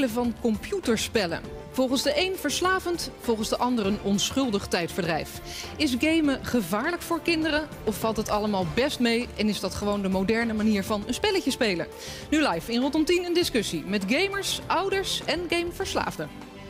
spelen van computerspellen. Volgens de een verslavend, volgens de ander een onschuldig tijdverdrijf. Is gamen gevaarlijk voor kinderen of valt het allemaal best mee en is dat gewoon de moderne manier van een spelletje spelen? Nu live in Rondom 10 een discussie met gamers, ouders en gameverslaafden.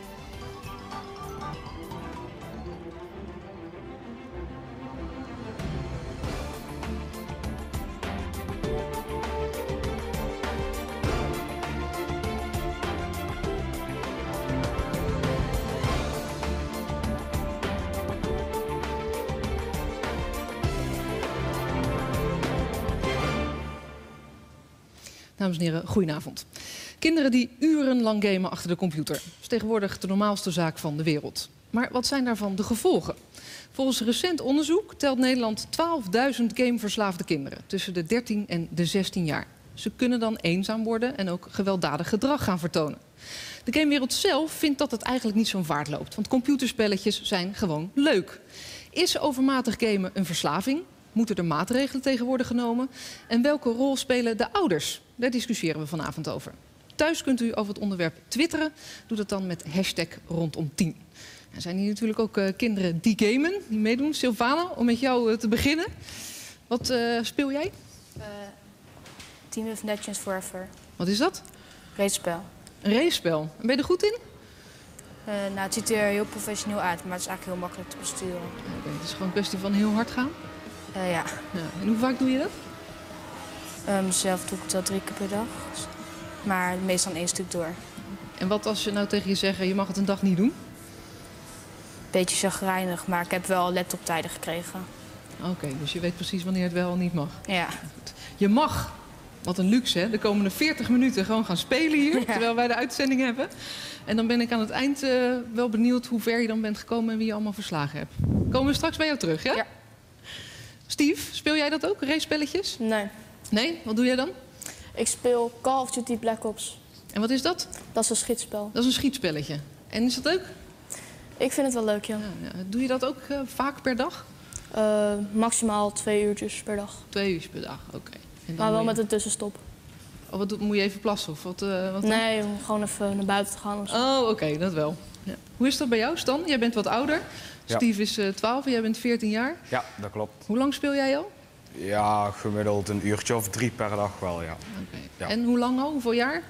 Dames en heren, goedenavond. Kinderen die urenlang gamen achter de computer. Dat is tegenwoordig de normaalste zaak van de wereld. Maar wat zijn daarvan de gevolgen? Volgens recent onderzoek telt Nederland 12.000 gameverslaafde kinderen tussen de 13 en de 16 jaar. Ze kunnen dan eenzaam worden en ook gewelddadig gedrag gaan vertonen. De gamewereld zelf vindt dat het eigenlijk niet zo'n vaart loopt, want computerspelletjes zijn gewoon leuk. Is overmatig gamen een verslaving? Moeten er maatregelen tegen worden genomen? En welke rol spelen de ouders? Daar discussiëren we vanavond over. Thuis kunt u over het onderwerp twitteren. Doe dat dan met #rondom10. Er zijn hier natuurlijk ook kinderen die gamen, die meedoen. Sylvana, om met jou te beginnen. Wat speel jij? Team of Legends Forever. Wat is dat? Racespel. Een racespel. En ben je er goed in? Nou, het ziet er heel professioneel uit, maar het is eigenlijk heel makkelijk te besturen. Okay, het is gewoon een kwestie van heel hard gaan? Ja. Ja. En hoe vaak doe je dat? Zelf doe ik het wel 3 keer per dag. Maar meestal 1 stuk door. En wat als je nou tegen je zegt, je mag het een dag niet doen? Beetje chagrijnig, maar ik heb wel laptoptijden gekregen. Oké, dus je weet precies wanneer het wel en niet mag. Ja. Je mag, wat een luxe hè, de komende 40 minuten gewoon gaan spelen hier, ja, terwijl wij de uitzending hebben. En dan ben ik aan het eind wel benieuwd hoe ver je dan bent gekomen en wie je allemaal verslagen hebt. Komen we straks bij jou terug, ja? Ja. Steve, speel jij dat ook, race-spelletjes? Nee. Nee? Wat doe jij dan? Ik speel Call of Duty Black Ops. En wat is dat? Dat is een schietspel. Dat is een schietspelletje. En is dat leuk? Ik vind het wel leuk, ja. Ja. Doe je dat ook vaak per dag? Maximaal 2 uurtjes per dag. 2 uur per dag, oké. Maar wel met een tussenstop. Oh, moet je even plassen? Of wat nee, om gewoon even naar buiten te gaan. Of zo. Oh, oké, dat wel. Ja. Hoe is dat bij jou, Stan? Jij bent wat ouder. Ja. Steve is 12 en jij bent 14 jaar. Ja, dat klopt. Hoe lang speel jij al? Ja, gemiddeld een uurtje of 3 per dag wel, ja. Okay. Ja. En hoe lang al? Hoeveel jaar?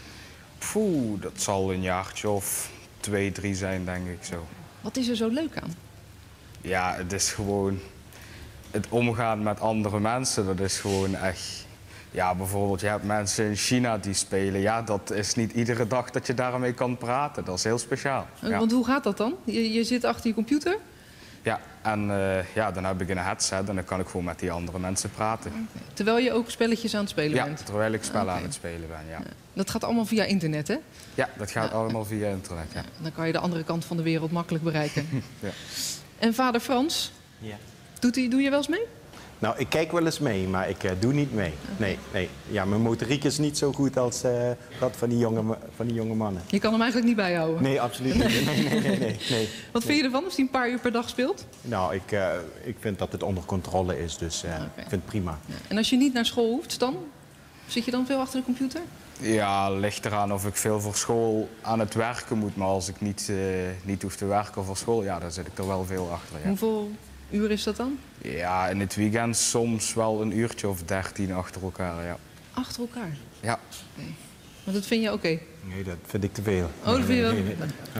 Poeh, dat zal een jaartje of 2, 3 zijn, denk ik zo. Wat is er zo leuk aan? Ja, het is gewoon het omgaan met andere mensen. Dat is gewoon echt... Ja, bijvoorbeeld, je hebt mensen in China die spelen. Ja, dat is niet iedere dag dat je daarmee kan praten. Dat is heel speciaal. Ja. Want hoe gaat dat dan? Je zit achter je computer? Ja, en dan heb ik een headset en dan kan ik gewoon met die andere mensen praten. Okay. Terwijl je ook spelletjes aan het spelen bent? Ja, terwijl ik spellen aan het spelen ben, ja. Dat gaat allemaal via internet, hè? Ja, dat gaat allemaal via internet, ja. Dan kan je de andere kant van de wereld makkelijk bereiken. Ja. En vader Frans? Ja. Doe je wel eens mee? Nou, ik kijk wel eens mee, maar ik doe niet mee. Okay. Nee. Ja, mijn motoriek is niet zo goed als dat van die jonge mannen. Je kan hem eigenlijk niet bijhouden? Nee, absoluut niet. Nee. Wat vind je ervan als hij een paar uur per dag speelt? Nou, ik vind dat het onder controle is, dus ik vind het prima. Ja. En als je niet naar school hoeft, dan? Zit je dan veel achter de computer? Ja, ligt eraan of ik veel voor school aan het werken moet. Maar als ik niet hoef te werken voor school, ja, dan zit ik er wel veel achter. Ja. Hoeveel uur is dat dan? Ja, in het weekend soms wel een uurtje of 13 achter elkaar, ja. Achter elkaar? Ja. Okay. Maar dat vind je oké? Nee, dat vind ik te veel. Oh, dat vind je wel? Nee.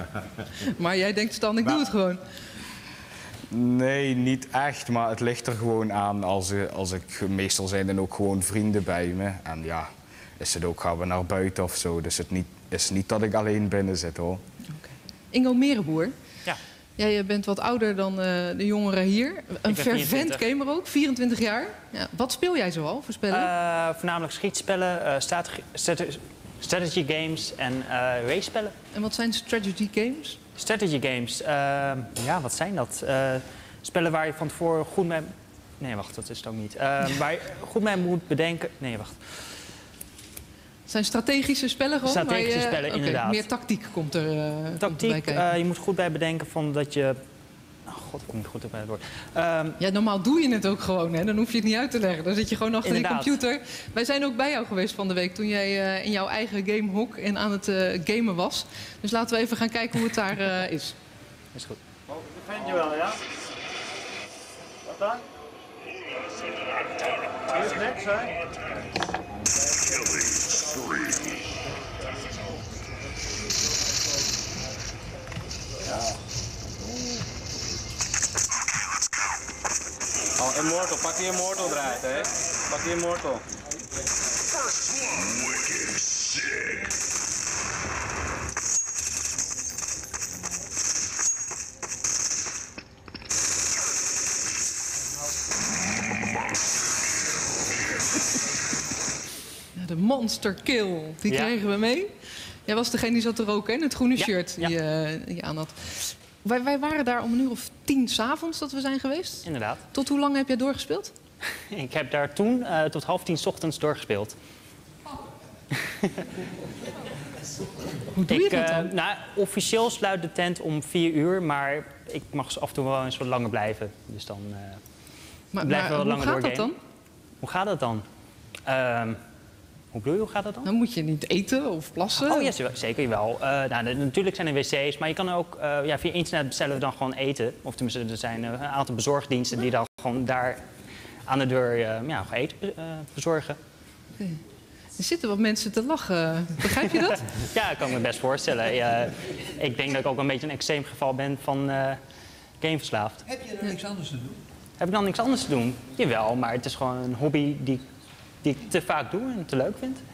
Maar jij denkt, Stan, ik doe het gewoon. Nee, niet echt, maar het ligt er gewoon aan als ik... Meestal zijn dan ook gewoon vrienden bij me. En ja, is het ook, gaan we naar buiten of zo. Dus het is niet dat ik alleen binnen zit, hoor. Okay. Ingo Merenboer. Ja. Jij bent wat ouder dan de jongeren hier. Een fervent gamer ook, 24 jaar. Ja, wat speel jij zoal voor spellen? Voornamelijk schietspellen, strategy games en race-spellen. En wat zijn strategy games? Strategy games, ja, wat zijn dat? Spellen waar je van tevoren goed mee... Nee, wacht, dat is het ook niet. Waar je goed mee moet bedenken... Nee, wacht. Het zijn strategische spellen gewoon? Strategische spellen, inderdaad. Meer tactiek komt er tactiek, bij kijken. je moet goed bij bedenken van dat je... God, ik kom niet goed op het woord. Ja, normaal doe je het ook gewoon, hè? Dan hoef je het niet uit te leggen. Dan zit je gewoon achter Inderdaad. je computer. Wij zijn ook bij jou geweest van de week toen jij in jouw eigen gamehok en aan het gamen was. Dus laten we even gaan kijken hoe het daar is. Is goed. Vind je wel, ja? Wat dan? Er is niks, hè? Oh, Immortal. Pak die Immortal eruit, hè. Pak die Immortal. Ja, de monster kill, die kregen we mee. Jij was degene die zat te roken in het groene shirt die je aan had. Wij waren daar om 10:00 's avonds dat we zijn geweest. Inderdaad. Tot hoe lang heb jij doorgespeeld? Ik heb daar toen tot 9:30 's ochtends doorgespeeld. Hoe doe je dat dan? Nou, officieel sluit de tent om 4 uur, maar ik mag af en toe wel eens wat langer blijven. Dus dan blijven we wat langer hoe gaat dat dan? Hoe gaat dat dan? Hoe bedoel je, hoe gaat dat dan? Dan moet je niet eten of plassen? Oh ja, zeker wel. Natuurlijk zijn er wc's, maar je kan ook via internet bestellen we dan gewoon eten. Of tenminste, er zijn een aantal bezorgdiensten die dan gewoon daar aan de deur eten bezorgen. Okay. Er zitten wat mensen te lachen. Begrijp je dat? Ja, ik kan me best voorstellen. Ik denk dat ik ook een beetje een extreem geval ben van gameverslaafd. Heb je dan niks anders te doen? Heb ik dan niks anders te doen? Jawel, maar het is gewoon een hobby die ik te vaak doe en te leuk vind.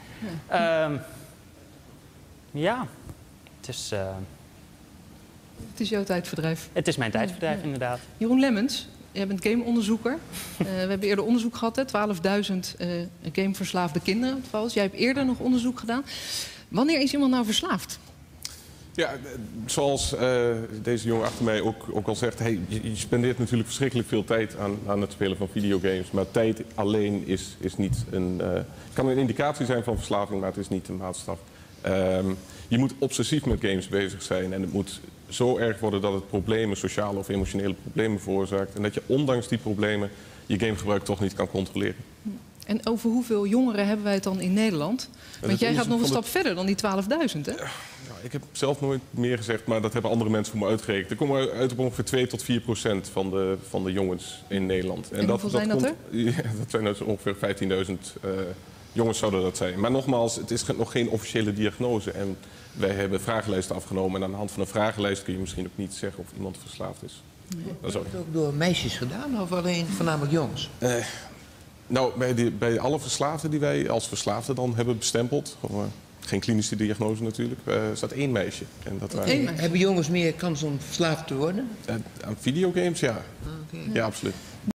Het Het is jouw tijdverdrijf. Het is mijn tijdverdrijf, inderdaad. Jeroen Lemmens, jij bent gameonderzoeker. We hebben eerder onderzoek gehad, hè? 12.000 gameverslaafde kinderen. Jij hebt eerder nog onderzoek gedaan. Wanneer is iemand nou verslaafd? Ja, zoals deze jongen achter mij ook al zegt, hey, je spendeert natuurlijk verschrikkelijk veel tijd aan het spelen van videogames. Maar tijd alleen is niet kan een indicatie zijn van verslaving, maar het is niet een maatstaf. Je moet obsessief met games bezig zijn en het moet zo erg worden dat het problemen, sociale of emotionele problemen veroorzaakt. En dat je ondanks die problemen je gamegebruik toch niet kan controleren. En over hoeveel jongeren hebben wij het dan in Nederland? Want jij gaat nog een stap verder dan die 12.000, hè? Ik heb zelf nooit meer gezegd, maar dat hebben andere mensen voor me uitgerekend. Er komen uit op ongeveer 2 tot 4% van de jongens in Nederland. En hoeveel zijn dat er? Ja, dat zijn dus ongeveer 15.000 jongens zouden dat zijn. Maar nogmaals, het is nog geen officiële diagnose. En wij hebben vragenlijsten afgenomen. En aan de hand van een vragenlijst kun je misschien ook niet zeggen of iemand verslaafd is. Nee. Wordt het ook door meisjes gedaan of alleen voornamelijk jongens? Bij alle verslaafden die wij als verslaafden dan hebben bestempeld, geen klinische diagnose natuurlijk, staat 1 meisje. En dat Hebben jongens meer kans om verslaafd te worden? Aan videogames, ja. Okay. Ja, absoluut.